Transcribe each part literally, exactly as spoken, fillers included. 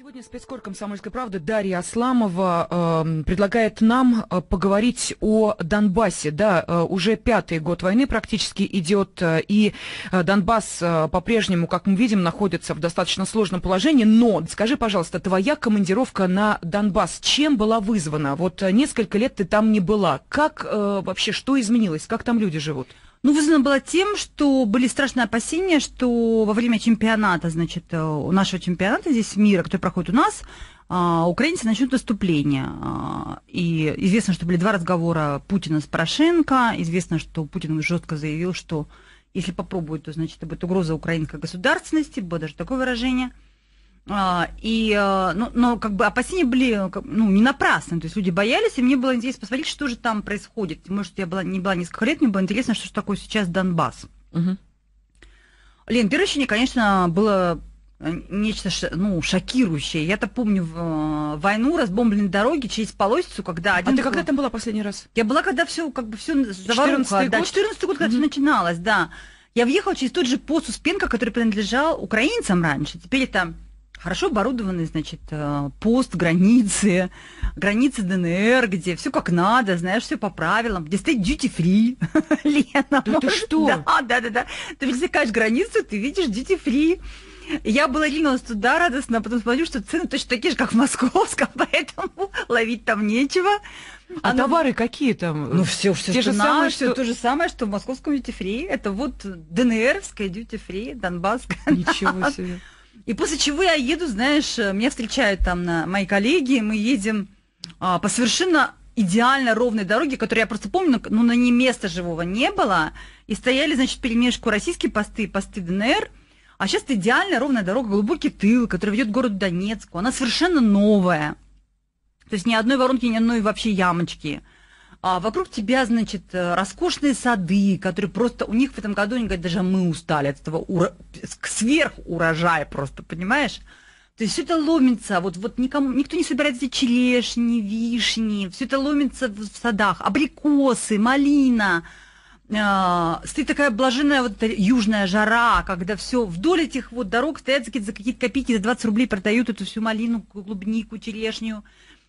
Сегодня спецкор «Комсомольской правды» Дарья Асламова э, предлагает нам э, поговорить о Донбассе. Да, э, уже пятый год войны практически идет, э, и э, Донбасс э, по-прежнему, как мы видим, находится в достаточно сложном положении. Но скажи, пожалуйста, твоя командировка на Донбасс чем была вызвана? Вот э, несколько лет ты там не была. Как э, вообще, что изменилось? Как там люди живут? Ну, вызвано было тем, что были страшные опасения, что во время чемпионата, значит, у нашего чемпионата здесь мира, который проходит у нас, украинцы начнут наступление. И известно, что были два разговора Путина с Порошенко. Известно, что Путин жестко заявил, что если попробуют, то, значит, это будет угроза украинской государственности, было даже такое выражение. И, ну, но как бы опасения были, ну, не напрасны, то есть люди боялись, и мне было интересно посмотреть, что же там происходит. Может, я была, не была несколько лет, мне было интересно, что же такое сейчас Донбасс. Угу. Лен, первое ощущение, конечно, было нечто, ну, шокирующее. Я-то помню в, войну, разбомбленные дороги через Полосицу, когда... Один а ты когда там была последний раз? Я была, когда все, как бы, все заваруха. Да, четырнадцатый год, когда угу. все начиналось, да. Я въехала через тот же пост Успенка, который принадлежал украинцам раньше. Теперь это... Хорошо оборудованный, значит, пост, границы, границы ДНР, где все как надо, знаешь, все по правилам, где стоит duty-free. Лена, да ты что? Да, да, да, да. Ты пересекаешь границу, ты видишь duty-free. Я была ринулась туда радостно, а потом смотрю, что цены точно такие же, как в московском, поэтому ловить там нечего. А Оно... товары какие там? Ну, все, все, Те что же надо, самое, что... то же самое, что в московском duty-free. Это вот ДНРовская duty-free, Донбасская. Ничего себе. И после чего я еду, знаешь, меня встречают там на, мои коллеги, мы едем а, по совершенно идеально ровной дороге, которую я просто помню, ну, на ней места живого не было, и стояли, значит, перемешку российские посты, посты ДНР, а сейчас это идеально ровная дорога, глубокий тыл, который ведет к городу Донецку, она совершенно новая, то есть ни одной воронки, ни одной вообще ямочки. А вокруг тебя, значит, роскошные сады, которые просто... У них в этом году, они говорят, даже мы устали от этого ура... сверхурожая просто, понимаешь? То есть все это ломится, вот, вот никому, никто не собирает эти черешни, вишни, все это ломится в садах, абрикосы, малина. А, стоит такая блаженная вот южная жара, когда все вдоль этих вот дорог стоят за какие-то копейки, за двадцать рублей продают эту всю малину, клубнику, черешню,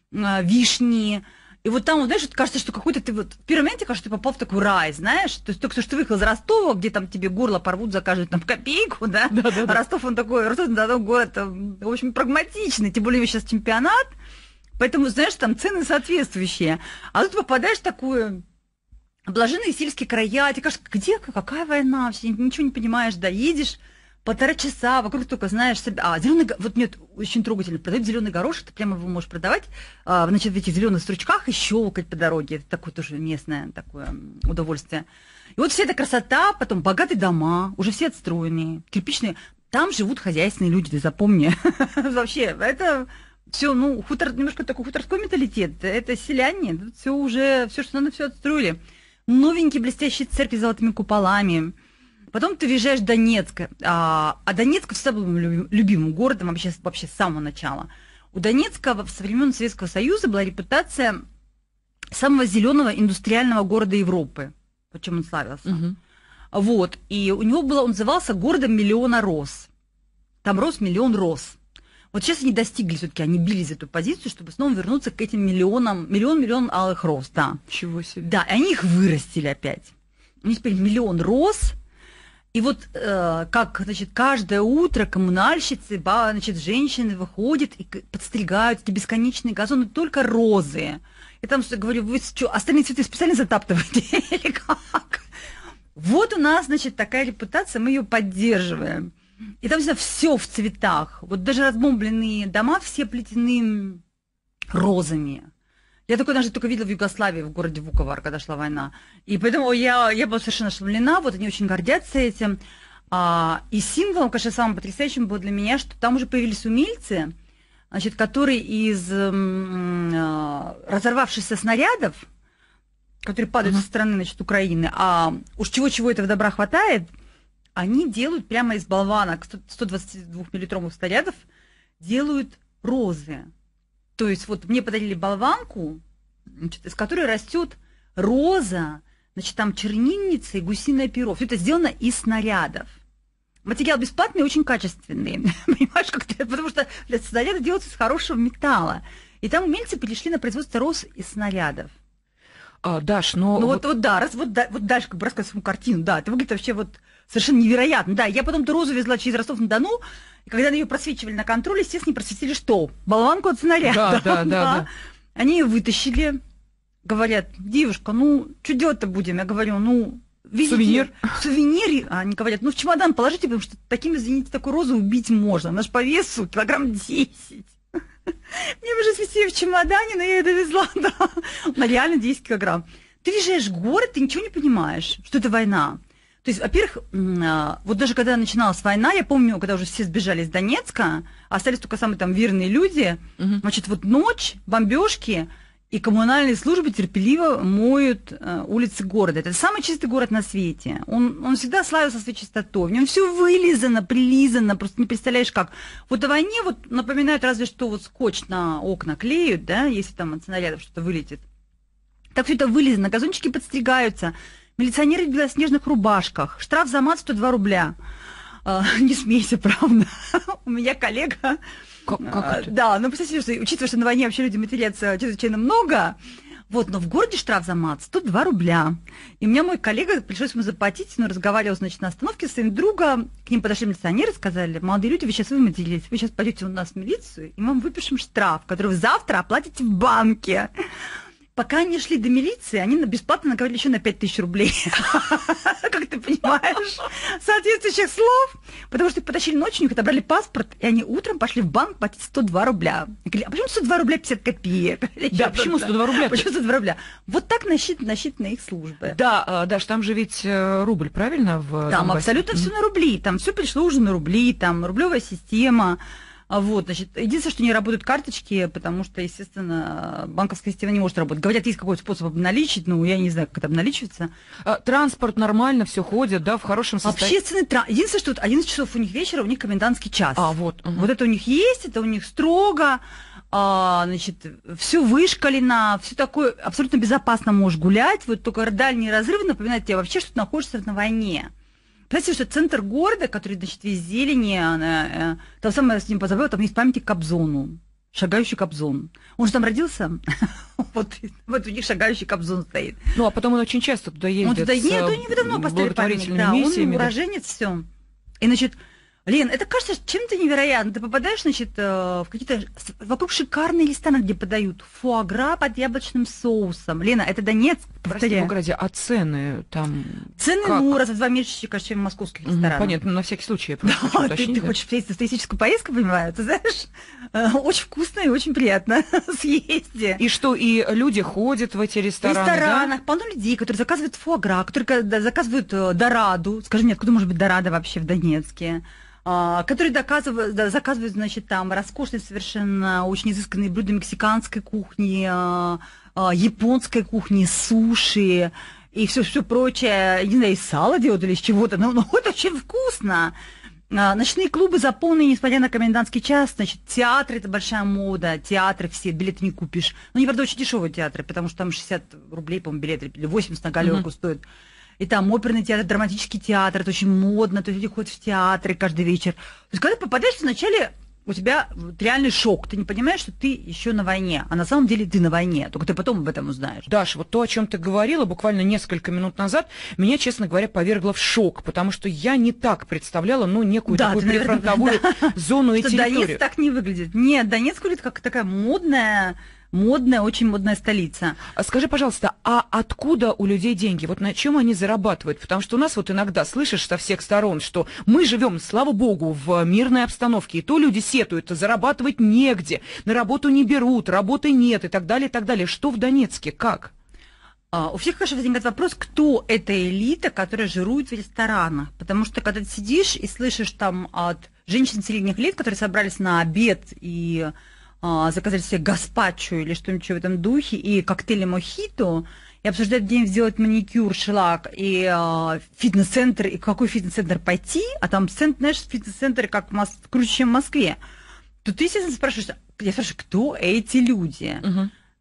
вишни. И вот там, знаешь, кажется, что какой-то ты вот... В первом моменте, кажется, ты попал в такой рай, знаешь? То есть только что ты выехал из Ростова, где там тебе горло порвут за каждую там копейку, да? Да, да, да. А Ростов, он такой, Ростов, да, город, в общем, прагматичный. Тем более сейчас чемпионат. Поэтому, знаешь, там цены соответствующие. А тут попадаешь в такую... Блаженные сельские края. Тебе кажется, где, какая война? Вообще ничего не понимаешь, да, едешь... Полтора часа, вокруг только, знаешь, а, зеленый, вот мне очень трогательно, продают зеленый горошек, ты прямо его можешь продавать, а, значит, в этих зеленых стручках и щелкать по дороге, это такое тоже местное такое удовольствие. И вот вся эта красота, потом богатые дома, уже все отстроенные, кирпичные, там живут хозяйственные люди, ты запомни. Вообще, это все, ну, хутор, немножко такой хуторской менталитет, это селяне, все уже, все, что надо, все отстроили. Новенькие блестящие церкви с золотыми куполами. Потом ты въезжаешь в Донецк, а, а Донецк всегда был моим любимым городом вообще, вообще с самого начала. У Донецка со времен Советского Союза была репутация самого зеленого индустриального города Европы, почему он славился. Угу. Вот, и у него было, он назывался городом миллиона роз. Там рос миллион роз. Вот сейчас они достигли все-таки, они бились эту позицию, чтобы снова вернуться к этим миллионам, миллион-миллион алых роз, да. Чего себе. Да, и они их вырастили опять. У них теперь миллион роз. И вот э, как, значит, каждое утро коммунальщицы, значит, женщины выходят и подстригают эти бесконечные газоны, только розы. И там, что, говорю, вы что, остальные цветы специально затаптываете или как? Вот у нас, значит, такая репутация, мы ее поддерживаем. И там все в цветах. Вот даже разбомбленные дома все плетены розами. Я такое даже только видела в Югославии, в городе Вуковар, когда шла война. И поэтому я, я была совершенно ошеломлена, вот они очень гордятся этим. А, и символом, конечно, самым потрясающим было для меня, что там уже появились умельцы, значит, которые из м, разорвавшихся снарядов, которые падают uh-huh. со стороны, значит, Украины, а уж чего-чего этого добра хватает, они делают прямо из болванок сто двадцатидвухмиллилитровых снарядов, делают розы. То есть вот мне подарили болванку, значит, из которой растет роза, значит, там чернильница и гусиное перо. Все это сделано из снарядов. материал бесплатный и очень качественный. Понимаешь, как-то, потому что снаряды делаются из хорошего металла. И там умельцы перешли на производство роз из снарядов. А, Даш, но... Ну вот, вот, вот да, раз, вот, да, вот дальше как бы рассказывать свою картину, да, это выглядит вообще вот совершенно невероятно. Да, я потом эту розу везла через Ростов-на-Дону, и когда ее просвечивали на контроле, естественно, не просветили что? Болванку от снаряда. Да, да, да, да. Они ее вытащили, говорят, девушка, ну, что делать-то будем? Я говорю, ну... Видите, сувенир. Сувенир. А они говорят, ну в чемодан положите, потому что таким, извините, такую розу убить можно. Она ж по весу килограмм десять. Мне уже свести в чемодане, но я ее довезла, да. На реально десять килограмм. Ты въезжаешь в город, ты ничего не понимаешь, что это война. То есть, во-первых, вот даже когда начиналась война, я помню, когда уже все сбежали из Донецка, остались только самые там верные люди, угу. Значит, вот ночь, бомбежки, и коммунальные службы терпеливо моют э, улицы города. Это самый чистый город на свете. Он, он всегда славился своей чистотой. В нем все вылизано, прилизано, просто не представляешь как. Вот о войне вот напоминают разве что вот скотч на окна клеют, да, если там от снарядов что-то вылетит. Так все это вылизано, газончики подстригаются, милиционеры в белоснежных рубашках, штраф за мат сто два рубля. Э, не смейся, правда. У меня коллега... Как, как это? Да, ну представьте, что, учитывая, что на войне вообще люди матерятся чрезвычайно много, вот, но в городе штраф за мат сто два рубля. И у меня мой коллега, пришлось ему заплатить, но разговаривал, значит, на остановке с своим другом, к ним подошли милиционеры, сказали, молодые люди, вы сейчас выматерились, вы сейчас пойдете у нас в милицию, и мы вам выпишем штраф, который вы завтра оплатите в банке. Пока они шли до милиции, они бесплатно наговорили еще на пять тысяч рублей. Как ты понимаешь? Соответствующих слов. Потому что их потащили ночью, у них отобрали паспорт, и они утром пошли в банк платить сто два рубля. Я говорю, а почему сто два рубля пятьдесят копеек? Да, почему сто два рубля? Почему сто два рубля? Вот так насчитаны их службы. Да, Даш, там же ведь рубль, правильно? В там абсолютно все на рубли. Там все пришло уже на рубли, там рублевая система. Вот, значит, единственное, что не работают карточки, потому что, естественно, банковская система не может работать. Говорят, есть какой-то способ обналичить, ну, я не знаю, как это обналичивается. Транспорт нормально, все ходит, да, в хорошем состоянии. Общественный транспорт. Единственное, что вот одиннадцать часов у них вечера, у них комендантский час. А, вот. Угу. Вот это у них есть, это у них строго, а, значит, все вышкалено, все такое, абсолютно безопасно можешь гулять, вот только дальние разрывы напоминают тебе вообще, что ты находишься на войне. Представьте, что центр города, который, значит, весь зелени, она, э, там самое с ним позабыла, там есть памятник Кобзону, шагающий Кобзон. Он же там родился, вот, вот у них шагающий Кобзон стоит. Ну, а потом он очень часто туда ездит. Он туда, нет, они давно поставили памятник, да, он уроженец, все. И, значит, Лен, это кажется чем-то невероятно. Ты попадаешь, значит, в какие-то... Вокруг шикарные рестораны, где подают фуагра под яблочным соусом. Лена, это Донецк, повторяю. Прости, а цены там... Цены, как? ну, раза в два меньше, кажется, чем в московских ресторанах. Понятно, на всякий случай. Я просто да, хочу ты, уточнить, ты да? хочешь встретиться в туристическую поездку, понимаю, ты знаешь? Очень вкусно и очень приятно съездить. И что, и люди ходят в эти рестораны, В ресторанах да? полно людей, которые заказывают фуагра, которые заказывают дораду. Скажи мне, откуда может быть дорада вообще в Донецке? Которые доказывают, да, заказывают, значит, там роскошные совершенно очень изысканные блюда мексиканской кухни, японской кухни, суши и все, все прочее. Не знаю, из сала делают или из чего-то, но, но это очень вкусно. Ночные клубы заполнены, несмотря на комендантский час. Значит, театры – это большая мода, театры все, билеты не купишь. Ну, не, правда, очень дешевые театры, потому что там шестьдесят рублей, по-моему, билет, или восемьдесят на галерку mm-hmm. стоит. И там оперный театр, драматический театр, это очень модно, то есть люди ходят в театры каждый вечер. То есть когда ты попадаешь, вначале у тебя реальный шок, ты не понимаешь, что ты еще на войне, а на самом деле ты на войне, только ты потом об этом узнаешь. Даша, вот то, о чем ты говорила буквально несколько минут назад, меня, честно говоря, повергло в шок, потому что я не так представляла, ну, некую да, такую прифронтовую да. зону и территорию. Донецк так не выглядит. Нет, Донецк выглядит как такая модная... Модная, очень модная столица. Скажи, пожалуйста, а откуда у людей деньги? Вот на чем они зарабатывают? Потому что у нас вот иногда слышишь со всех сторон, что мы живем, слава богу, в мирной обстановке, и то люди сетуют, зарабатывать негде, на работу не берут, работы нет и так далее, и так далее. Что в Донецке? Как? А, у всех, конечно, возникает вопрос, кто эта элита, которая жирует в ресторанах. Потому что когда ты сидишь и слышишь там от женщин средних лет, которые собрались на обед и... заказали себе гаспачо или что-нибудь в этом духе, и коктейли мохито, и обсуждать, где им сделать маникюр, шелак, и э, фитнес-центр, и какой фитнес-центр пойти, а там, знаешь, фитнес-центры как в Мос... круче, чем в Москве, то ты, естественно, спрашиваешь, я спрашиваю, кто эти люди? Угу. Это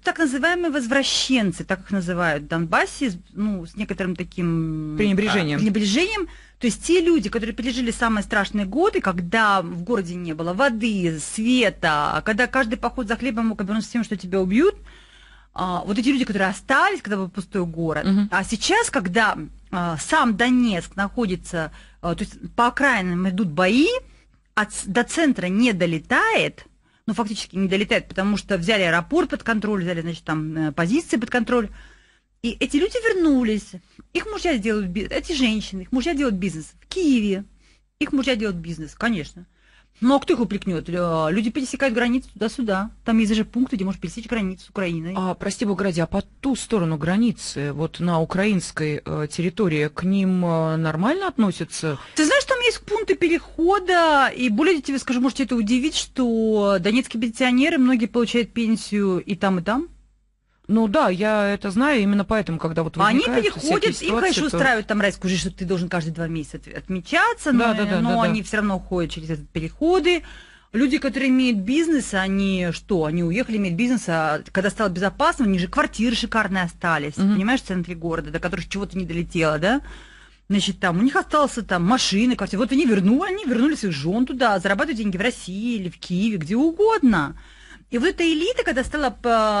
так называемые возвращенцы, так их называют в Донбассе, ну, с некоторым таким... Пренебрежением. Пренебрежением. То есть те люди, которые пережили самые страшные годы, когда в городе не было воды, света, когда каждый поход за хлебом мог обернуться тем, что тебя убьют, вот эти люди, которые остались, когда был пустой город. Угу. А сейчас, когда сам Донецк находится, то есть по окраинам идут бои, от, до центра не долетает, ну, фактически не долетает, потому что взяли аэропорт под контроль, взяли, значит, там позиции под контроль. И эти люди вернулись, их мужья делают бизнес, эти женщины, их мужья делают бизнес в Киеве, их мужья делают бизнес, конечно. Но кто их упрекнет? Люди пересекают границу туда-сюда. Там есть даже пункты, где можешь пересечь границу с Украиной. А, прости бога ради, а по ту сторону границы, вот на украинской э, территории, к ним э, нормально относятся? Ты знаешь, там есть пункты перехода, и более тебе скажу, может, это удивить, что донецкие пенсионеры, многие получают пенсию и там, и там. Ну да, я это знаю, именно поэтому, когда вот они переходят, им, конечно, то... устраивают там райскую жизнь, что ты должен каждые два месяца отмечаться, да, но, да, да, но да, они да. все равно ходят через эти переходы. Люди, которые имеют бизнес, они что? Они уехали иметь бизнес, а когда стало безопасно, у них же квартиры шикарные остались, угу. понимаешь, в центре города, до которых чего-то не долетело, да? Значит, там у них осталось там машины, квартиры. Вот они вернули, они вернули своих жен туда, зарабатывают деньги в России или в Киеве, где угодно. И вот эта элита, когда, стала,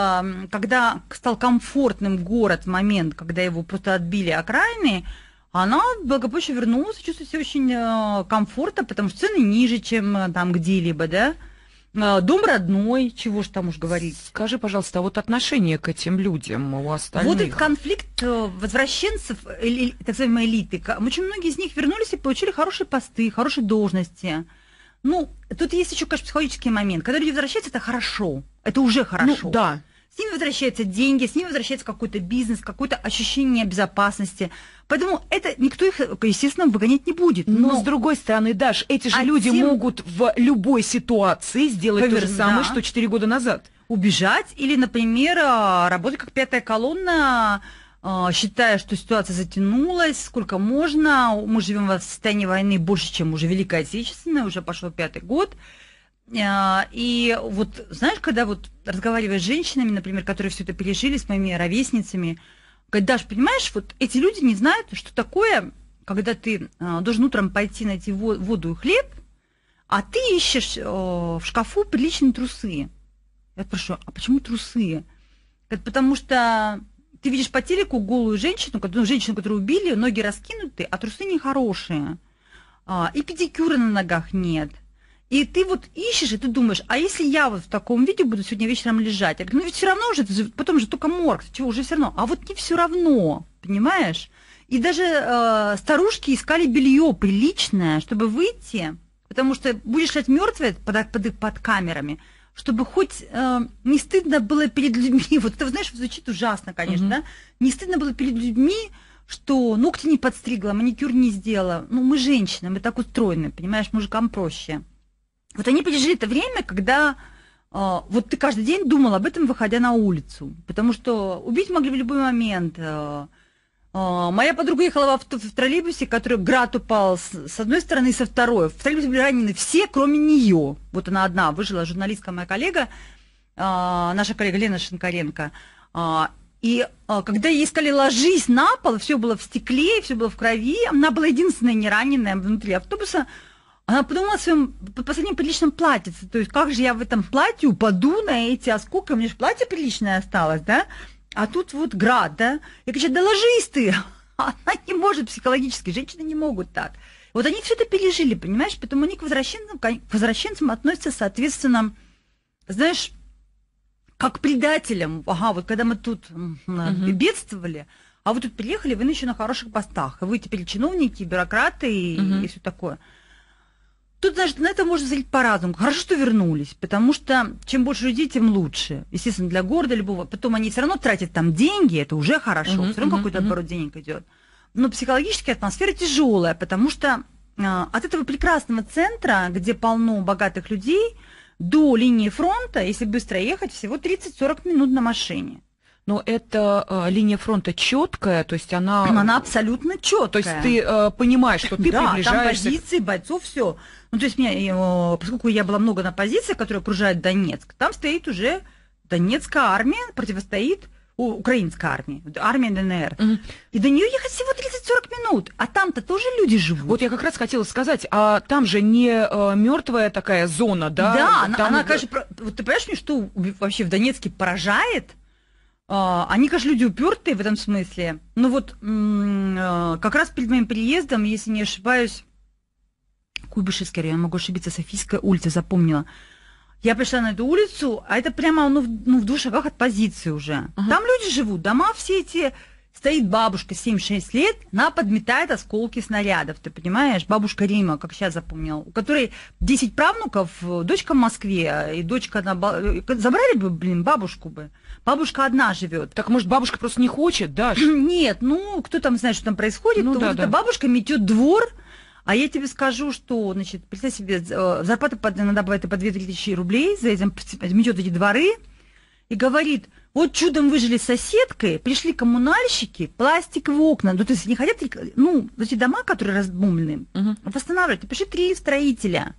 когда стал комфортным город в момент, когда его просто отбили окраины, она благополучно вернулась, чувствует себя очень комфортно, потому что цены ниже, чем там где-либо, да. Дом родной, чего ж там уж говорить. Скажи, пожалуйста, а вот отношение к этим людям у остальных? Вот этот конфликт возвращенцев, так называемой элиты, очень многие из них вернулись и получили хорошие посты, хорошие должности. Ну, тут есть еще, конечно, психологический момент. Когда люди возвращаются, это хорошо. Это уже хорошо. Ну, да. С ними возвращаются деньги, с ними возвращается какой-то бизнес, какое-то ощущение безопасности. Поэтому это никто их, естественно, выгонять не будет. Но, но с другой стороны, Даш, эти же а люди тем... могут в любой ситуации сделать Поверь, то же самое, да. что четыре года назад. Убежать или, например, работать как пятая колонна, считая, что ситуация затянулась, сколько можно. Мы живем в состоянии войны больше, чем уже Великая Отечественная, уже пошел пятый год. И вот, знаешь, когда вот разговариваешь с женщинами, например, которые все это пережили, с моими ровесницами, говорят, Даш, понимаешь, вот эти люди не знают, что такое, когда ты должен утром пойти найти воду и хлеб, а ты ищешь в шкафу приличные трусы. Я спрашиваю, а почему трусы? Говорят, потому что ты видишь по телеку голую женщину, ну, женщину, которую убили, ноги раскинуты, а трусы нехорошие. А, и педикюра на ногах нет. И ты вот ищешь, и ты думаешь, а если я вот в таком виде буду сегодня вечером лежать? Я говорю, ну ведь все равно уже, потом же только морг, чего, уже все равно. А вот не все равно, понимаешь? И даже э, старушки искали белье приличное, чтобы выйти, потому что будешь лежать мертвая под, под, под камерами, чтобы хоть э, не стыдно было перед людьми, вот это, знаешь, звучит ужасно, конечно, mm-hmm. да, не стыдно было перед людьми, что ногти не подстригла, маникюр не сделала. Ну, мы женщины, мы так устроены, понимаешь, мужикам проще. Вот они пережили это время, когда э, вот ты каждый день думал об этом, выходя на улицу, потому что убить могли в любой момент. Э, э, моя подруга ехала в, в троллейбусе, который град упал с, с одной стороны и со второй. В троллейбусе были ранены все, кроме нее. Вот она одна выжила, журналистка моя коллега, э, наша коллега Лена Шинкаренко. Э, и э, когда ей сказали ложись на пол, все было в стекле, все было в крови, она была единственная не раненая внутри автобуса. Она подумала о своем последнем приличном платьице. То есть как же я в этом платье упаду на эти осколки? У меня же платье приличное осталось, да? А тут вот град, да? Я говорю, да ложись ты! Она не может психологически, женщины не могут так. Вот они все это пережили, понимаешь? Поэтому они к возвращенцам, к возвращенцам относятся, соответственно, знаешь, как к предателям. Ага, вот когда мы тут uh-huh. бедствовали, а вы тут приехали, вы еще на хороших постах. И вы теперь чиновники, бюрократы и, uh-huh. и все такое. Тут, значит, на это можно смотреть по-разному. Хорошо, что вернулись, потому что чем больше людей, тем лучше. Естественно, для города любого. Потом они все равно тратят там деньги, это уже хорошо. Uh-huh, все равно uh-huh, какой-то оборот uh-huh. денег идет. Но психологически атмосфера тяжелая, потому что а, от этого прекрасного центра, где полно богатых людей, до линии фронта, если быстро ехать, всего тридцать-сорок минут на машине. Но эта э, линия фронта четкая, то есть она... Она абсолютно четкая. То есть ты э, понимаешь, что ты да, приближаешься... там позиции бойцов, все. Ну, то есть, меня, э, поскольку я была много на позициях, которые окружают Донецк, там стоит уже Донецкая армия противостоит украинской армии, армия ДНР. Mm-hmm. И до нее ехать всего тридцать-сорок минут, а там-то тоже люди живут. Вот я как раз хотела сказать, а там же не э, мертвая такая зона, да? Да, там... она, она, конечно, про... вот ты понимаешь, мне что вообще в Донецке поражает? А, они, конечно, люди упертые в этом смысле. Но вот м- как раз перед моим приездом, если не ошибаюсь, Куйбышевский район, могу ошибиться, Софийская улица, запомнила. Я пришла на эту улицу, а это прямо ну, в, ну, в двух шагах от позиции уже. Uh-huh. Там люди живут, дома все эти... Стоит бабушка семь-шесть лет, она подметает осколки снарядов, ты понимаешь? Бабушка Рима, как сейчас запомнила, у которой десять правнуков, дочка в Москве, и дочка... На... Забрали бы, блин, бабушку бы. Бабушка одна живет. Так, может, бабушка просто не хочет, да? Нет, ну, кто там знает, что там происходит, ну, то да, вот да. эта бабушка метет двор. А я тебе скажу, что, значит, представь себе, зарплата под, иногда бывает и по две-три тысячи рублей, за этим метет эти дворы, и говорит, вот чудом выжили с соседкой, пришли коммунальщики, пластиковые окна, ну, то есть не хотят, ну, эти дома, которые разбомблены, угу. восстанавливать, пришли три строителя,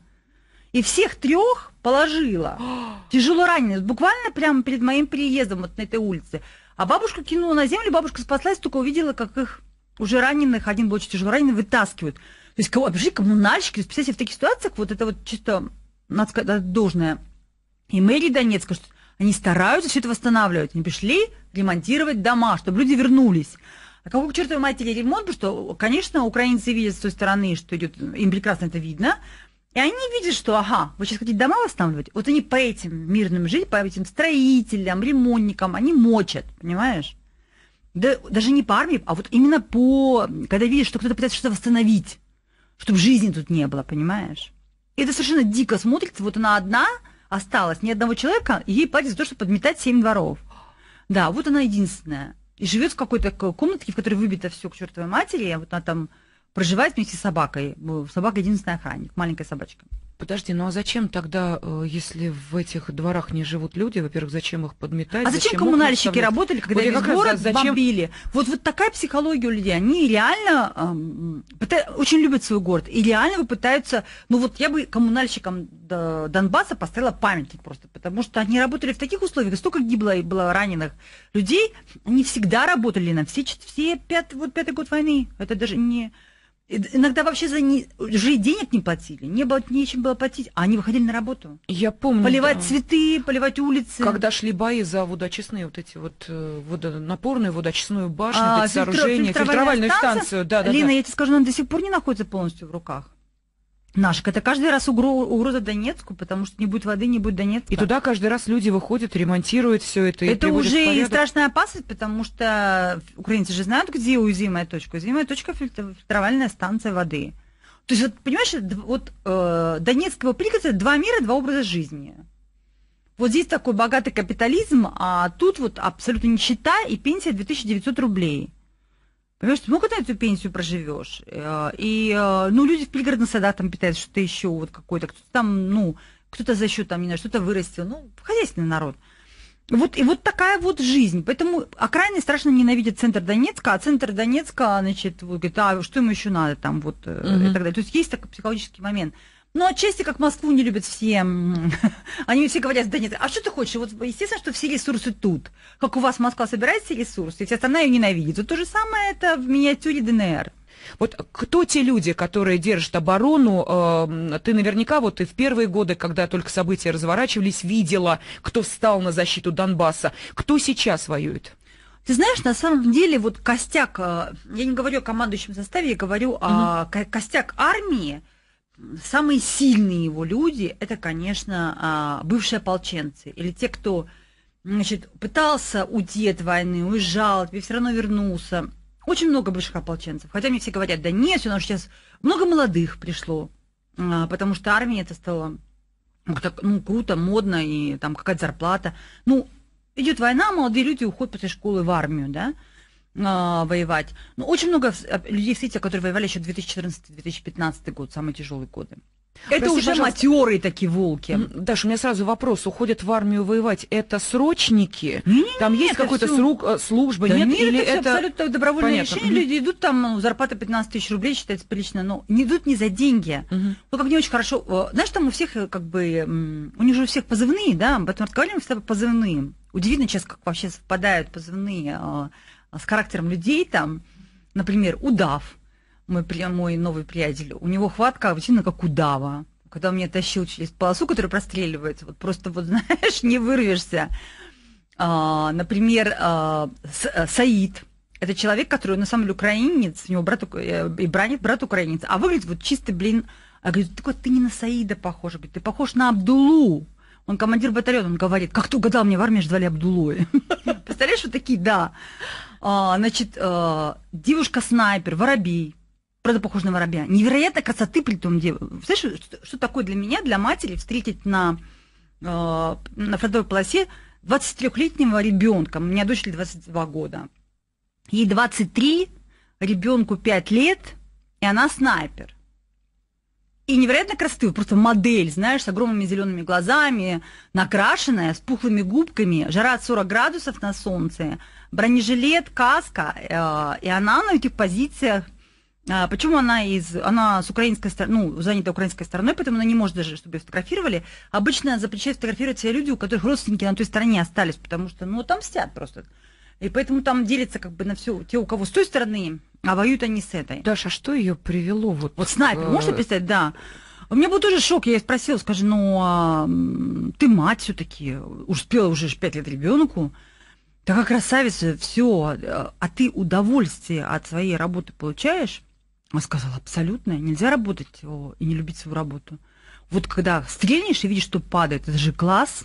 и всех трех положила, тяжело раненых, буквально прямо перед моим приездом вот на этой улице. А бабушка кинула на землю, бабушка спаслась, только увидела, как их уже раненых, один был очень тяжело раненый, вытаскивают. То есть, пришли коммунальщики, то есть, представьте, в таких ситуациях вот это вот чисто, надо сказать, должное. И мэрия Донецка, что они стараются все это восстанавливать. Они пришли ремонтировать дома, чтобы люди вернулись. А какой к чертовой матери ремонт? Потому что, конечно, украинцы видят с той стороны, что идет, им прекрасно это видно. И они видят, что, ага, вы сейчас хотите дома восстанавливать? Вот они по этим мирным жить, по этим строителям, ремонтникам, они мочат, понимаешь? Да, даже не по армии, а вот именно по... Когда видишь, что кто-то пытается что-то восстановить. Чтобы жизни тут не было, понимаешь? И это совершенно дико смотрится. Вот она одна осталась, ни одного человека, и ей платят за то, чтобы подметать семь дворов. Да, вот она единственная. И живет в какой-то комнатке, в которой выбито все к чертовой матери. Вот она там проживает вместе с собакой. Собака единственный охранник, маленькая собачка. Подожди, ну а зачем тогда, если в этих дворах не живут люди, во-первых, зачем их подметать? А зачем, зачем коммунальщики работали, когда вот весь город зачем... бомбили? Вот, вот такая психология у людей. Они реально эм, пыта... очень любят свой город. И реально пытаются... Ну вот я бы коммунальщикам Донбасса поставила памятник просто, потому что они работали в таких условиях, столько гибло и было раненых людей. Они всегда работали на все, все пят... вот пятый год войны. Это даже не... Иногда вообще за не... уже денег не платили, не было нечем было платить, а они выходили на работу. Я помню. Поливать да. цветы, поливать улицы. Когда шли бои за водоочистные вот эти вот водонапорные, водоочистную башню, а, эти фильтр... сооружения, фильтровальную станцию. Да, да, Лена, да. я тебе скажу, она до сих пор не находится полностью в руках наших. Это каждый раз угроза Донецку, потому что не будет воды, не будет Донецка. И туда каждый раз люди выходят, ремонтируют все это. Это и уже и страшная опасность, потому что украинцы же знают, где уязвимая точка. Уязвимая точка — фильтровальная станция воды. То есть, вот, понимаешь, вот э, Донецк его пригодится, два мира, два образа жизни. Вот здесь такой богатый капитализм, а тут вот абсолютно нищета и пенсия две тысячи девятьсот рублей. Понимаешь, ты много на эту пенсию проживешь. И, ну, люди в пригородных садах там питаются, что-то еще вот какое-то, кто-то там, ну, кто-то за счет там, не знаю, что-то вырастил, ну, хозяйственный народ. Вот, и вот такая вот жизнь. Поэтому окраины страшно ненавидят центр Донецка, а центр Донецка, значит, вот, говорит, а что ему еще надо там, вот, mm-hmm. и так далее. То есть есть такой психологический момент. Ну, отчасти, как Москву не любят все. Они все говорят, да нет, а что ты хочешь? Вот, естественно, что все ресурсы тут. Как у вас Москва собирает все ресурсы, и вся страна ее ненавидит. Вот то же самое это в миниатюре ДНР. Вот кто те люди, которые держат оборону? Э, ты наверняка вот и в первые годы, когда только события разворачивались, видела, кто встал на защиту Донбасса. Кто сейчас воюет? Ты знаешь, на самом деле, вот костяк, я не говорю о командующем составе, я говорю угу. о костяк армии. Самые сильные его люди – это, конечно, бывшие ополченцы или те, кто, значит, пытался уйти от войны, уезжал, тебе все равно вернулся. Очень много бывших ополченцев. Хотя мне все говорят, да нет, у нас сейчас много молодых пришло, потому что армия это стало ну, круто, модно, и там какая-то зарплата. Ну, идет война, молодые люди уходят после школы в армию, да, воевать. Но очень много людей, встретил, которые воевали еще две тысячи четырнадцатый — две тысячи пятнадцатый год, самые тяжелые годы. Это Прости, уже пожалуйста. матерые такие волки. Даша, у меня сразу вопрос. Уходят в армию воевать. Это срочники? Не, не, Там не, есть это какой-то всё- срок, э, служба? Да нет? нет, Или это, всё это... абсолютно добровольное Понятно. решение. Мгм. Люди идут там, ну, зарплата пятнадцать тысяч рублей считается прилично, но не идут не за деньги. Мгм. Ну, как не очень хорошо. э, Знаешь, там у всех, э, как бы, м, у них же у всех позывные, да, об этом разговариваем всегда по позывным. Удивительно сейчас, как вообще совпадают позывные э, с характером людей там. Например, удав, мой, при- мой новый приятель, у него хватка обычно как удава. Когда он меня тащил через полосу, которая простреливается, вот просто, вот знаешь, не вырвешься. А, например, а, С- а, Саид. Это человек, который на самом деле украинец, у него брат ук- э, и бранит брат украинец, а выглядит вот чистый, блин. А говорит, ты, вот, ты не на Саида похож, говорит, ты похож на Абдулу. Он командир батальона, он говорит, как ты угадал, мне в армии ждали Абдулой. Представляешь, вот такие, да. А, значит, а, девушка-снайпер, воробей. Правда, похож на воробья. Невероятной красоты при том деле. Знаешь, что, что такое для меня, для матери, встретить на, э, на фронтовой полосе двадцатитрёхлетнего ребенка. У меня дочери двадцать два года. Ей двадцать три, ребенку пять лет, и она снайпер. И невероятно красивая, просто модель, знаешь, с огромными зелеными глазами, накрашенная, с пухлыми губками, жара от сорок градусов на солнце, бронежилет, каска, э, и она на этих позициях. А, Почему она из, она с украинской стороны, ну, занята украинской стороной, поэтому она не может даже, чтобы ее фотографировали. Обычно запрещают фотографировать все люди, у которых родственники на той стороне остались, потому что, ну, там мстят просто. И поэтому там делится как бы на все те, у кого с той стороны, а воюют они с этой. Даша, а что ее привело? Вот, Вот снайпер, э, можно представить, да. У меня был тоже шок, я ей спросила, скажи, ну, а, м, ты мать все-таки, успела уже пять лет ребенку, такая красавица, все, а ты удовольствие от своей работы получаешь? Она сказала, абсолютно, нельзя работать о, и не любить свою работу. Вот когда стрельнешь и видишь, что падает, это же класс.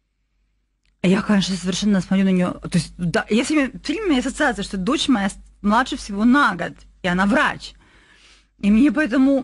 Я, конечно, совершенно смотрю на нее. То есть, да, я все время, все время у меня ассоциация, что дочь моя младше всего на год, и она врач. И мне поэтому...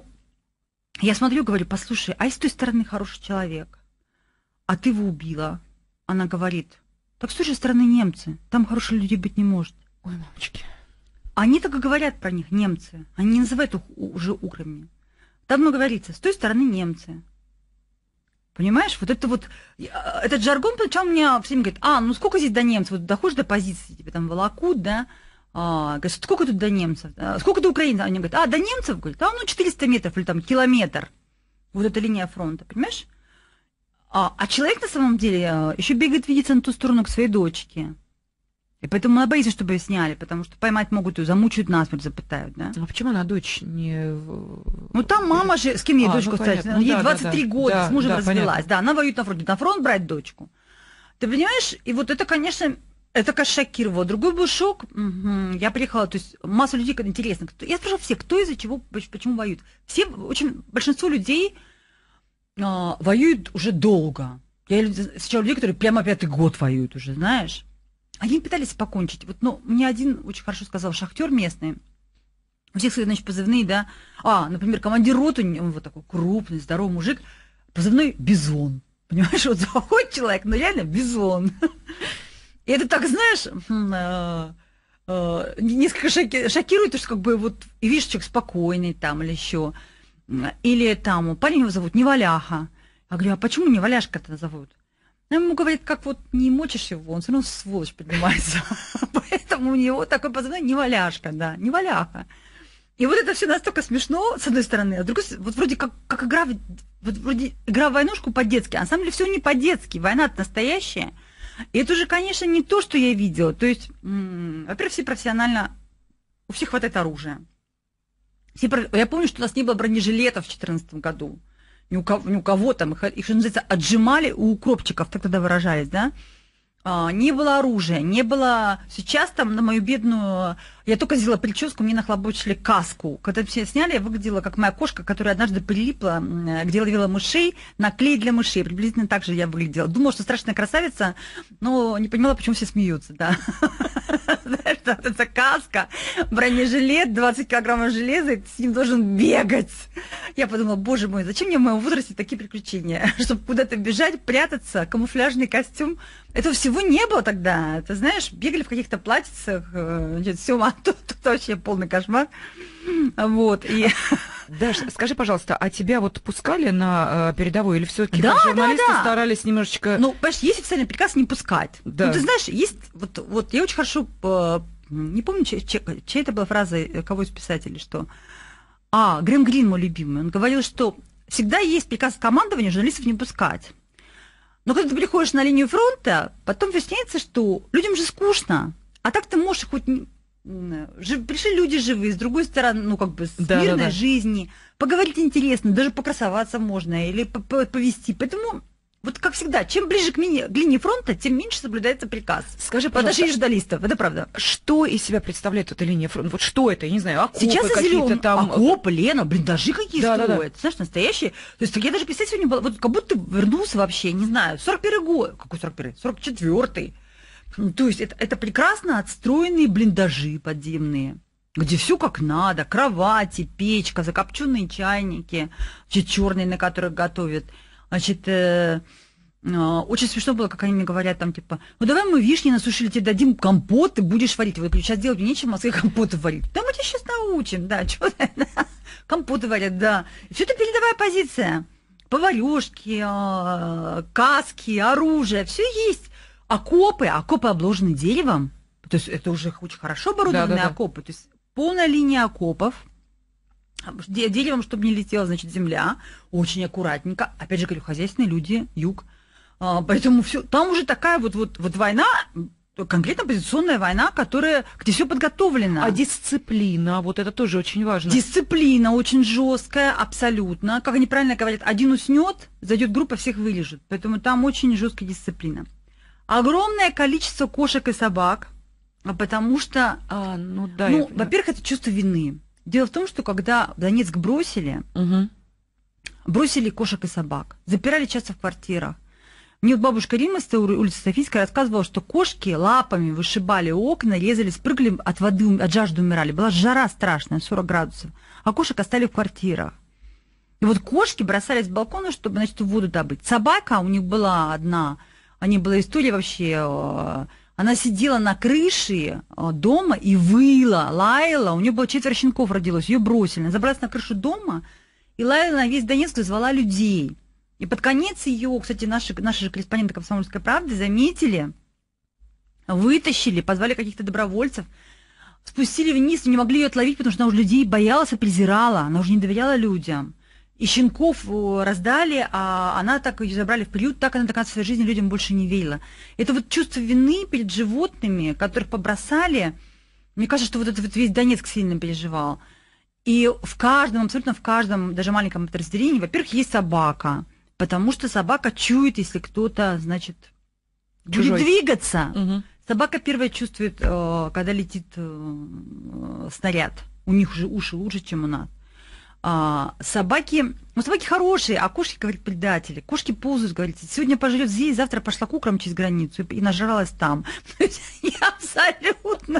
Я смотрю, говорю, послушай, а с той стороны хороший человек, а ты его убила. Она говорит, так с той же стороны немцы, там хороших людей быть не может. Ой, мамочки. Они так и говорят про них, немцы. Они не называют их у- уже украинцами. Там говорится, с той стороны немцы. Понимаешь, вот это вот, я- этот жаргон, причем мне все время говорит, а, ну сколько здесь до немцев, вот доходишь до позиции, тебе там волокут, да, а, говорят, сколько тут до немцев, а, сколько до украинцев, они говорят, а, до немцев, говорят, а, ну четыреста метров или там километр, вот эта линия фронта, понимаешь? А, а человек на самом деле еще бегает, видится на ту сторону к своей дочке. И поэтому она боится, чтобы ее сняли, потому что поймать могут ее, замучают насмерть, запытают, да? А почему она дочь не... Ну, там мама же, с кем ей А, дочку ну, оставить? понятно. Ну, Ей да, двадцать три да, да. года, Да, с мужем да, развелась. понятно. Да, она воюет на фронте. На фронт брать дочку. Ты понимаешь? И вот это, конечно, это, конечно, шокировало. Другой был шок. Мгм. Я приехала, то есть масса людей, когда интересно. Кто- Я спрашивала всех, кто из-за чего, поч- почему воюют. Все, очень, большинство людей а, воюют уже долго. Я люд- встречала людей, которые прямо пятый год воюют уже, знаешь. Они пытались покончить. Вот, ну, мне один очень хорошо сказал шахтер местный. У всех свои, значит, позывные, да. А, например, командир роты, он вот такой крупный, здоровый мужик, позывной Бизон. Понимаешь, вот заходит человек, ну реально Бизон. И это так, знаешь, м, э, э, несколько шоки- шокирует, потому что как бы вот, и видишь, человек спокойный там или еще. Или там, парень его зовут Неваляха. Я говорю, а почему Неваляшка-то зовут? Ну, ему говорит, как вот не мочишь его, он все равно сволочь поднимается. Поэтому у него такой позывной Неваляшка, да, Неваляха. И вот это все настолько смешно, с одной стороны, а с другой, вот вроде как, как игра, в- вот вроде игра в войнушку по-детски, а на самом деле все не по-детски, война настоящая. И это уже, конечно, не то, что я видела. То есть, м, во-первых, все профессионально, у всех хватает оружия. Все про- Я помню, что у нас не было бронежилетов в две тысячи четырнадцатом году. Ни у кого, ни у кого там, их, их, что называется, отжимали у укропчиков, так тогда выражались, да? А, не было оружия, не было... Сейчас там на мою бедную... Я только сделала прическу, мне нахлобучили каску. Когда все сняли, я выглядела как моя кошка, которая однажды прилипла, м, где ловила мышей, на клей для мышей. Приблизительно так же я выглядела. Думала, что страшная красавица, но не понимала, почему все смеются, да. Знаешь, вот эта каска, бронежилет, двадцать килограммов железа, и ты с ним должен бегать. Я подумала, боже мой, зачем мне в моем возрасте такие приключения? Чтобы куда-то бежать, прятаться, камуфляжный костюм. Этого всего не было тогда. Ты знаешь, бегали в каких-то платьицах, все, тут, тут вообще полный кошмар. Вот, и... Даш, скажи, пожалуйста, а тебя вот пускали на э, передовую или все-таки Да, как журналисты да, да. старались немножечко... Ну, понимаешь, есть официальный приказ не пускать. Да. Ну, ты знаешь, есть... Вот, вот я очень хорошо... э, не помню, чья, чья, чья это была фраза, э, кого из писателей, что... А, Грэм Грин, мой любимый, он говорил, что всегда есть приказ командования журналистов не пускать. Но когда ты приходишь на линию фронта, потом выясняется, что людям же скучно. А так ты можешь хоть... не- м, жив- Пришли люди живые, с другой стороны, ну, как бы, с Да, да, мирной да. жизни. Поговорить интересно, даже покрасоваться можно или по- по- повести. Поэтому, вот как всегда, чем ближе к, мини- к линии фронта, тем меньше соблюдается приказ. Скажи, По отношению пожалуйста, журналистов, это правда. что из себя представляет эта линия фронта? Вот что это? Я не знаю, окопы Сейчас какие-то зеленые там... окопы, Лена, блиндажи какие Да, да, да. строят. Знаешь, настоящие. То есть я даже представить сегодня была, вот как будто вернулся вообще, не знаю, сорок первый год. Какой сорок первый? сорок четвёртый. Ну, то есть это, это прекрасно отстроенные блиндажи подземные, где все как надо, кровати, печка, закопченные чайники, черные, на которых готовят. Значит, э, э, очень смешно было, как они мне говорят, там, типа, ну давай мы вишни насушили, тебе дадим компот, ты будешь варить. Вот сейчас делать нечем, а свои компоты варить. Да мы тебя сейчас научим, да, что компоты варят, да. Все это передовая позиция. Поварешки, э, каски, оружие, все есть. Окопы, окопы обложены деревом. То есть это уже очень хорошо оборудованные Да, да, да. окопы. То есть полная линия окопов. Де- Деревом, чтобы не летела, значит, земля. Очень аккуратненько. Опять же говорю, хозяйственные люди, юг. А, поэтому все. Там уже такая вот, вот, вот война, конкретно позиционная война, которая, где все подготовлено. А дисциплина, вот это тоже очень важно. Дисциплина очень жесткая, абсолютно. Как они правильно говорят, один уснет, зайдет группа, всех вылежит. Поэтому там очень жесткая дисциплина. Огромное количество кошек и собак, а потому что, А, ну да. я ну, понимаю. во-первых, это чувство вины. Дело в том, что когда Донецк бросили, Мгм. бросили кошек и собак, запирали часто в квартирах. Мне вот бабушка Рима с ули- улицы Софийской рассказывала, что кошки лапами вышибали окна, резали, спрыгали, от воды, ум- от жажды умирали. Была жара страшная, сорок градусов. А кошек оставили в квартирах. И вот кошки бросались с балкона, чтобы, значит, воду добыть. Собака у них была одна, у них была история вообще, э, она сидела на крыше э, дома и выла, лаяла, у нее было четверо щенков родилось, ее бросили. Она забралась на крышу дома и лаяла на весь Донецк и звала людей. И под конец ее, кстати, наши, наши же корреспонденты «Комсомольской правды» заметили, вытащили, позвали каких-то добровольцев, спустили вниз, не могли ее отловить, потому что она уже людей боялась и презирала, она уже не доверяла людям. И щенков э, раздали, а она так ее забрали в приют, так она до конца своей жизни людям больше не верила. Это вот чувство вины перед животными, которых побросали, мне кажется, что вот этот вот весь Донецк сильно переживал. И в каждом, абсолютно в каждом, даже маленьком подразделении, во-первых, есть собака, потому что собака чует, если кто-то, значит, Чужой. будет двигаться. Мгм. Собака первая чувствует, э, когда летит э, снаряд. У них уже уши лучше, чем у нас. А, собаки, ну, собаки хорошие, а кошки, говорит, предатели. Кошки ползают, говорит, сегодня пожрет здесь, завтра пошла кукром через границу и, и нажралась там. То есть я абсолютно...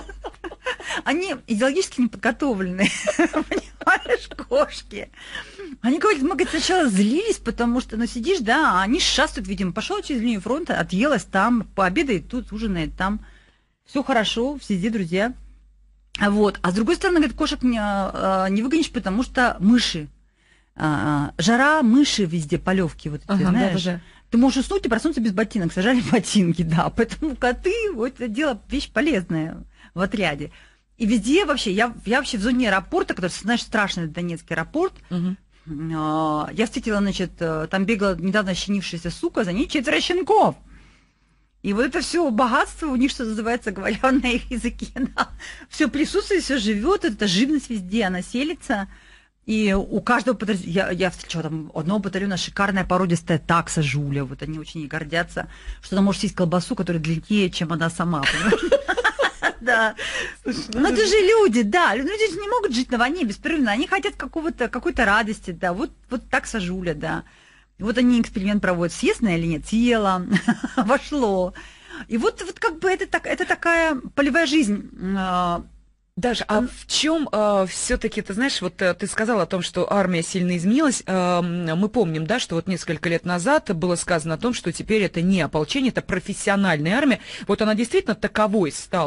Они идеологически неподготовленные, понимаешь, кошки. Они, говорят, мы, говорит, сначала злились, потому что, ну, сидишь, да, а они шастают, видимо, пошел через линию фронта, отъелась там, пообедает тут, ужинает там. Все хорошо, все друзья. Вот. А с другой стороны, говорит, кошек не, а, не выгонишь, потому что мыши. А, жара, мыши везде, полевки вот эти, Ага, знаешь. да-да-да. Ты можешь уснуть и проснуться без ботинок, сажали ботинки, да. Поэтому коты, вот это дело, вещь полезная в отряде. И везде вообще, я, я вообще в зоне аэропорта, который, знаешь, страшный Донецкий аэропорт, Мгм. а, я встретила, значит, э, там бегала недавно щенившаяся сука, за ней четверо щенков. И вот это все богатство у них, что называется, говоря на их языке, да, все присутствует, все живет, эта живность везде, она селится. И у каждого подразделения, я, я встречала там у одного батальона шикарная породистая такса Жуля, вот они очень ей гордятся, что она может съесть колбасу, которая длиннее, чем она сама, понимаешь? Да. Ну это же люди, да, люди же не могут жить на войне беспрерывно, они хотят какого-то, какой-то радости, да, вот, вот такса Жуля, да. И вот они эксперимент проводят, съестное или нет, съела, вошло. И вот, вот как бы это, так, это такая полевая жизнь. а, Даже, а в чем все-таки, ты знаешь, вот э, ты сказала о том, что армия сильно изменилась. Э, мы помним, да, что вот несколько лет назад было сказано о том, что теперь это не ополчение, это профессиональная армия. Вот она действительно таковой стала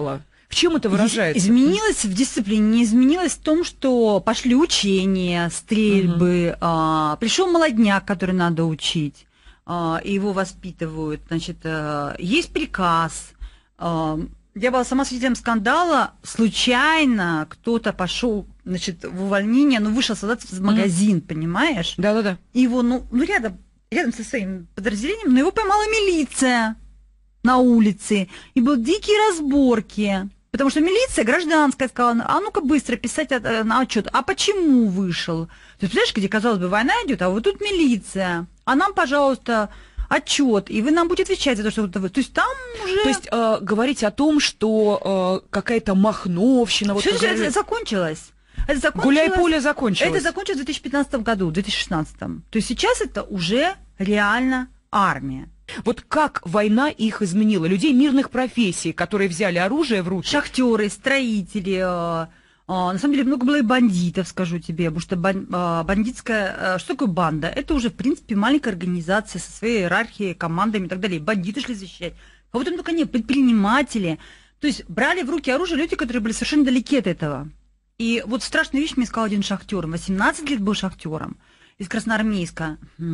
В чем это выражается? Изменилось в дисциплине, не изменилось в том, что пошли учения, стрельбы, угу. а, пришел молодняк, который надо учить, а, и его воспитывают. Значит, а, есть приказ. А, я была сама свидетелем скандала. Случайно кто-то пошел, значит, в увольнение, ну, вышел солдат в магазин, угу. понимаешь? Да-да-да. И его, ну, ну рядом, рядом со своим подразделением, но его поймала милиция на улице, и был дикие разборки. Потому что милиция гражданская сказала, а ну-ка быстро писать на отчет, а почему вышел? Ты представляешь, где, казалось бы, война идет, а вот тут милиция, а нам, пожалуйста, отчет, и вы нам будете отвечать за то, что вы... То есть там уже... То есть э, говорить о том, что э, какая-то махновщина... Все вот, это говорили... закончилось. Это закончилось. Гуляй-поле закончилось. Это закончилось в две тысячи пятнадцатом году, в две тысячи шестнадцатом. То есть сейчас это уже реально армия. Вот как война их изменила? Людей мирных профессий, которые взяли оружие в руки. Шахтеры, строители. Э, э, на самом деле много было и бандитов, скажу тебе. Потому что бан, э, бандитская... Э, что такое банда? Это уже, в принципе, маленькая организация со своей иерархией, командами и так далее. Бандиты шли защищать. А вот там только нет, предприниматели. То есть брали в руки оружие люди, которые были совершенно далеки от этого. И вот страшную вещь мне сказал один шахтер. восемнадцать лет был шахтером из Красноармейска.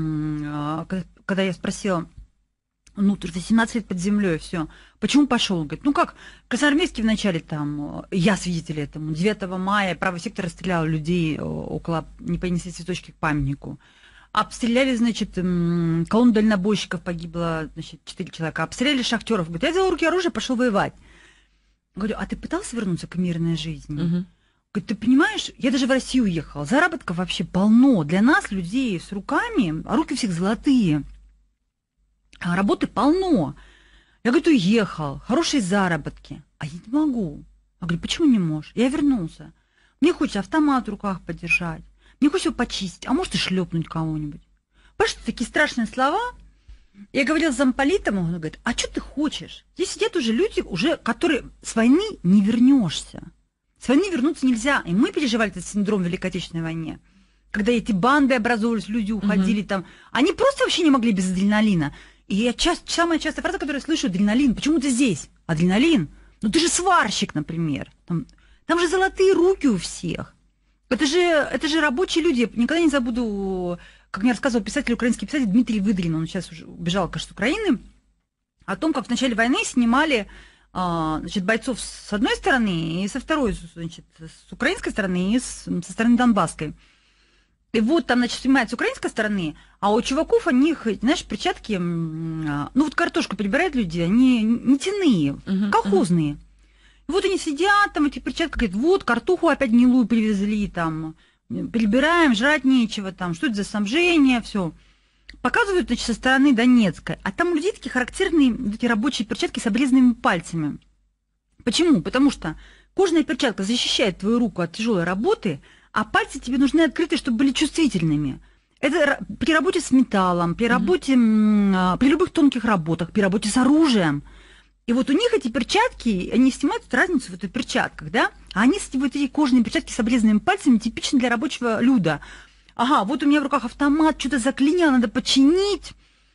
Когда я спросила... Ну, ты же восемнадцать лет под землей, все. Почему пошел? Он говорит, ну как, Красноармейский вначале там, я свидетель этому, девятого мая правый сектор расстрелял людей около, не понесли цветочки к памятнику. Обстреляли, значит, колонну дальнобойщиков, погибло, значит, четыре человека. Обстреляли шахтеров. Говорит, я взял в руки оружие, пошел воевать. Говорю, а ты пытался вернуться к мирной жизни? Угу. Говорит, ты понимаешь, я даже в Россию уехала, заработков вообще полно. Для нас, людей с руками, а руки у всех золотые. А работы полно. Я, говорю, уехал, хорошие заработки. А я не могу. Я говорю, почему не можешь? Я вернулся. Мне хочется автомат в руках подержать. Мне хочется его почистить, а может и шлепнуть кого-нибудь. Понимаешь, такие страшные слова. Я говорила с замполитом, он говорит, а что ты хочешь? Здесь сидят уже люди, уже, которые с войны не вернешься. С войны вернуться нельзя. И мы переживали этот синдром Великой Отечественной войны. Когда эти банды образовывались, люди уходили угу. там. Они просто вообще не могли без адреналина. И я часто, самая частая фраза, которую я слышу, адреналин. Почему ты здесь? Адреналин? Ну ты же сварщик, например. Там, там же золотые руки у всех. Это же, это же рабочие люди. Я никогда не забуду, как мне рассказывал писатель, украинский писатель Дмитрий Выдрин, он сейчас уже убежал, кажется, с Украины, о том, как в начале войны снимали значит, бойцов с одной стороны и со второй, значит, с украинской стороны и с, со стороны донбасской. И вот там, значит, снимают с украинской стороны, а у чуваков, у них, знаешь, перчатки, ну вот картошку прибирают люди, они нитяные, uh-huh, колхозные. Uh-huh. И вот они сидят, там эти перчатки, говорят, вот картоху опять гнилую привезли, там, прибираем, жрать нечего, там, что это за снабжение, все. Показывают, значит, со стороны Донецкой, а там у людей такие характерные вот эти рабочие перчатки с обрезанными пальцами. Почему? Потому что кожаная перчатка защищает твою руку от тяжелой работы, а пальцы тебе нужны открытые, чтобы были чувствительными. Это при работе с металлом, при работе, mm-hmm. при любых тонких работах, при работе с оружием. И вот у них эти перчатки, они снимают разницу в этих перчатках, да? А они, вот эти кожаные перчатки с обрезанными пальцами, типичны для рабочего люда. Ага, вот у меня в руках автомат, что-то заклинило, надо починить.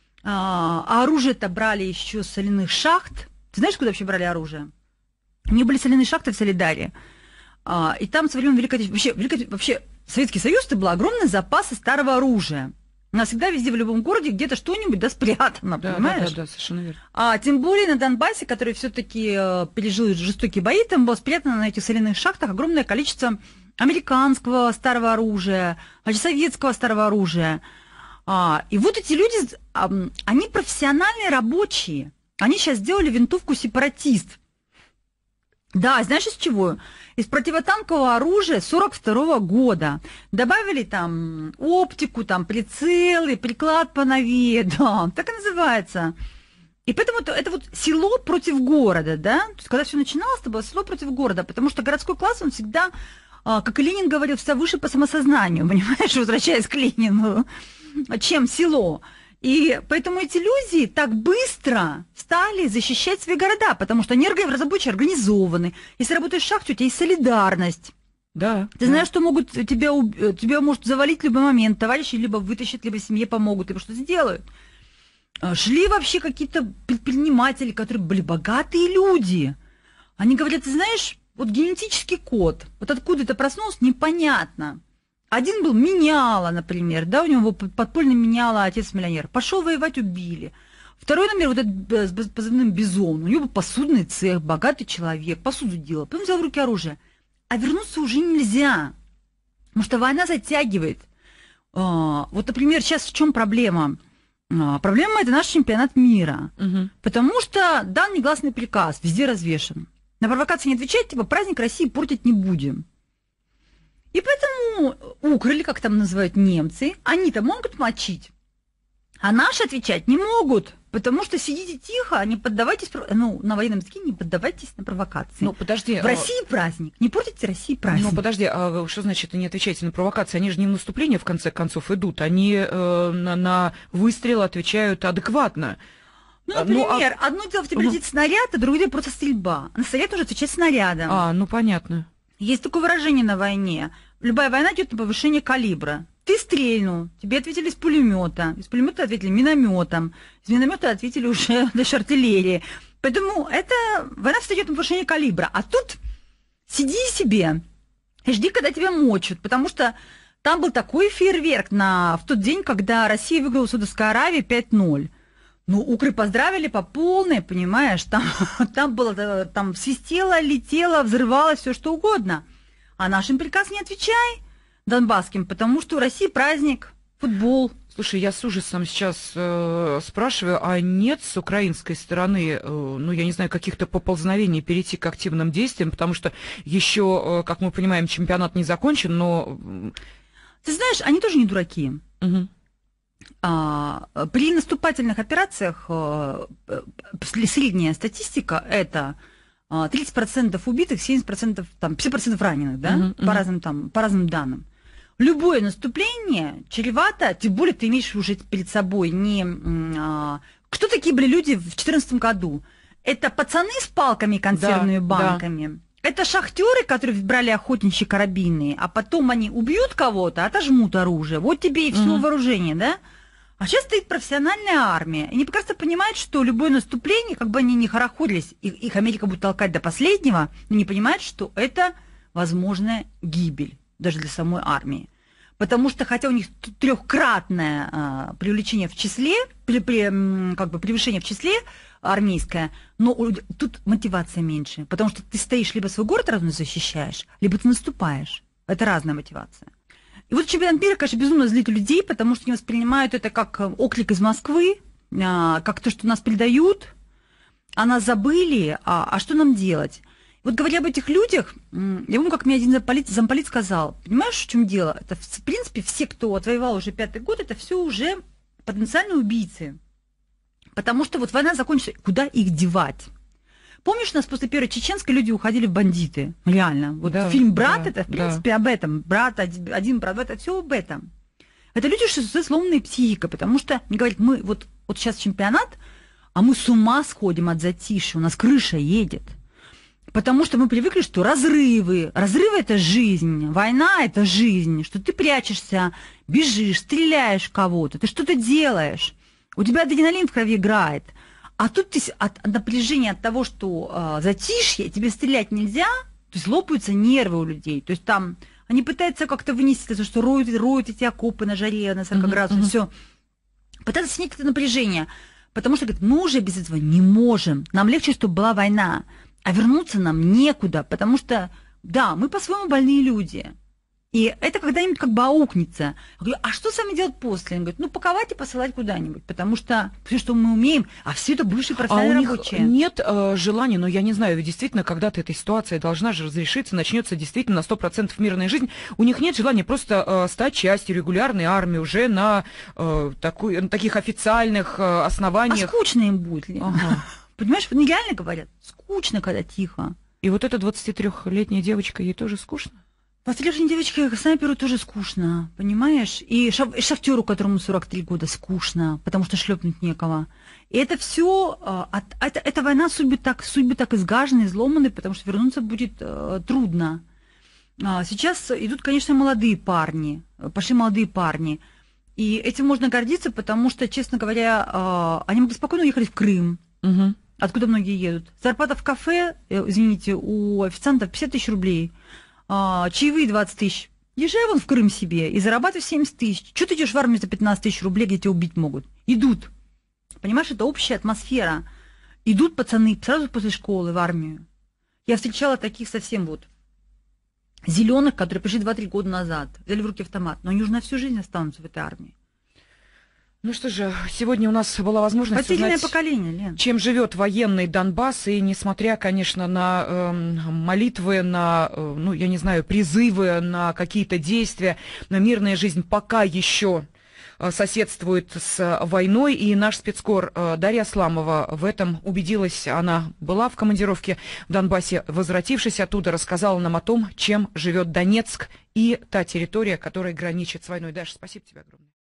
А, а оружие-то брали еще с соляных шахт. Ты знаешь, куда вообще брали оружие? У них были соляные шахты в Солидаре. А, и там со времен Великой Отечественной... Вообще, Великой... вообще Советский Союз, это был огромный запас старого оружия. У нас всегда везде, в любом городе, где-то что-нибудь, да, спрятано, да, понимаешь? Да, да, да, совершенно верно. А тем более на Донбассе, который все-таки э, пережил жестокие бои, там было спрятано на этих соляных шахтах огромное количество американского старого оружия, советского старого оружия. А, и вот эти люди, а, они профессиональные рабочие. Они сейчас сделали винтовку «Сепаратист». Да, знаешь, из чего? Из противотанкового оружия сорок второго года. Добавили там оптику, там прицелы, приклад поновее, да, так и называется. И поэтому это, это вот село против города, да? То есть, когда все начиналось, это было село против города, потому что городской класс, он всегда, как и Ленин говорил, всегда выше по самосознанию, понимаешь, возвращаясь к Ленину, чем село. И поэтому эти люди так быстро стали защищать свои города, потому что они энергоразработчики организованы. Если работаешь в шахте, у тебя есть солидарность. Да. Ты да. знаешь, что могут тебя, тебя может завалить в любой момент. Товарищи либо вытащат, либо семье помогут, либо что-то сделают. Шли вообще какие-то предприниматели, которые были богатые люди. Они говорят, ты знаешь, вот генетический код, вот откуда это проснулся, непонятно. Один был меняла, например, да, у него подпольно меняла, отец миллионер. Пошел воевать, убили. Второй номер, вот этот с позывным Бизон, у него был посудный цех, богатый человек, посуду делал, потом взял в руки оружие. А вернуться уже нельзя, потому что война затягивает. Вот, например, сейчас в чем проблема? Проблема – это наш чемпионат мира, угу. Потому что дан негласный приказ, везде развешен. На провокации не отвечать, типа праздник России портить не будем. И поэтому укры, или как там называют немцы, они-то могут мочить. А наши отвечать не могут, потому что сидите тихо, не поддавайтесь, ну, на военном языке не поддавайтесь на провокации. Ну, подожди. В России праздник, не портите России праздник. Ну, подожди, а что значит не отвечайте на провокации? Они же не в наступление, в конце концов, идут, они э, на, на выстрел отвечают адекватно. Ну, например, ну, а... одно дело в тебе летит снаряд, а другое дело просто стрельба. На снаряд нужно отвечать снарядом. А, ну, понятно. Есть такое выражение на войне. Любая война идет на повышение калибра. Ты стрельнул, тебе ответили из пулемета, из пулемета ответили минометом, из миномета ответили уже даже артиллерии. Поэтому это война всегда идет на повышение калибра. А тут сиди себе и жди, когда тебя мочат, потому что там был такой фейерверк на, в тот день, когда Россия выиграла Саудовская Аравия пять ноль. Ну, укры поздравили по полной, понимаешь, там, там было, там свистело, летело, взрывалось, все что угодно. А нашим приказ не отвечай. Донбасским, потому что у России праздник, футбол. Слушай, я с ужасом сейчас э, спрашиваю, а нет с украинской стороны, э, ну, я не знаю, каких-то поползновений перейти к активным действиям, потому что еще, э, как мы понимаем, чемпионат не закончен, но... Ты знаешь, они тоже не дураки. Угу. А, при наступательных операциях э, средняя статистика – это... тридцать процентов убитых, семьдесят процентов, там, пятьдесят процентов раненых, да, uh-huh, uh-huh. По, разным, там, по разным данным. Любое наступление чревато, тем более ты имеешь уже перед собой не... А, кто такие были люди в две тысячи четырнадцатом году? Это пацаны с палками и консервными да, банками. Да. Это шахтеры, которые брали охотничьи карабины, а потом они убьют кого-то, отожмут оружие. Вот тебе и все uh-huh. вооружение, да? А сейчас стоит профессиональная армия. И они прекрасно понимают, что любое наступление, как бы они ни хорохорились, их, их Америка будет толкать до последнего, но не понимают, что это возможная гибель даже для самой армии. Потому что, хотя у них трехкратное а, привлечение в числе, при, при, как бы превышение в числе армейское, но тут мотивация меньше. Потому что ты стоишь, либо свой город разум защищаешь, либо ты наступаешь. Это разная мотивация. И вот чемпионат мира, конечно, безумно злит людей, потому что они воспринимают это как оклик из Москвы, как то, что нас предают, а нас забыли, а, а что нам делать? Вот говоря об этих людях, я помню, как мне один замполит, замполит сказал, понимаешь, в чем дело? Это, в принципе, все, кто отвоевал уже пятый год, это все уже потенциальные убийцы. Потому что вот война закончится, куда их девать? Помнишь, у нас после первой чеченской люди уходили в бандиты? Реально. Вот да, фильм «Брат» да, это, в принципе, да. об этом. «Брат», один брат, это все об этом. Это люди с сломанной психикой, потому что они говорят, мы вот, вот сейчас чемпионат, а мы с ума сходим от затишья, у нас крыша едет. Потому что мы привыкли, что разрывы, разрывы – это жизнь, война – это жизнь, что ты прячешься, бежишь, стреляешь в кого-то, ты что-то делаешь, у тебя адреналин в крови играет. А тут ты от напряжения, от того, что э, затишье, тебе стрелять нельзя, то есть лопаются нервы у людей. То есть там они пытаются как-то вынести это, что роют, роют эти окопы на жаре, на сорок градусов, uh-huh. все. Пытаются снять это напряжение, потому что говорят, мы уже без этого не можем. Нам легче, чтобы была война, а вернуться нам некуда, потому что, да, мы по-своему больные люди. И это когда-нибудь как бы аукнется. Я говорю, а что с вами делать после? Он говорит, ну, паковать и посылать куда-нибудь, потому что все, что мы умеем, а все это бывшие профессиональные а у рабочие. Них нет э, желания, но я не знаю, ведь действительно, когда-то эта ситуация должна же разрешиться, начнется действительно на сто процентов мирная жизнь. У них нет желания просто э, стать частью регулярной армии уже на, э, такой, на таких официальных э, основаниях. А скучно им будет ли? Ага. Понимаешь, они реально говорят, скучно, когда тихо. И вот эта двадцатитрёхлетняя девочка, ей тоже скучно? двадцатилетней девочке снайперу тоже скучно, понимаешь? И шахтеру, которому сорок три года, скучно, потому что шлепнуть некого. И это все, это, эта война судьбы так, судьбы так изгажены, изломаны, потому что вернуться будет э, трудно. Сейчас идут, конечно, молодые парни, пошли молодые парни. И этим можно гордиться, потому что, честно говоря, э, они могли спокойно уехать в Крым. Угу. откуда многие едут. Зарплата в кафе, э, извините, у официантов пятьдесят тысяч рублей, а, чаевые двадцать тысяч. Езжай вон в Крым себе и зарабатывай семьдесят тысяч. Чего ты идешь в армию за пятнадцать тысяч рублей, где тебя убить могут? Идут. Понимаешь, это общая атмосфера. Идут пацаны сразу после школы в армию. Я встречала таких совсем вот зеленых, которые пришли два-три года назад, взяли в руки автомат, но они уже на всю жизнь останутся в этой армии. Ну что же, сегодня у нас была возможность Потерянное узнать, поколение, Лен. чем живет военный Донбасс, и несмотря, конечно, на э, молитвы, на, э, ну, я не знаю, призывы, на какие-то действия, но мирная жизнь пока еще соседствует с войной, и наш спецкор Дарья Асламова в этом убедилась. Она была в командировке в Донбассе, возвратившись оттуда, рассказала нам о том, чем живет Донецк и та территория, которая граничит с войной. Даша, спасибо тебе огромное.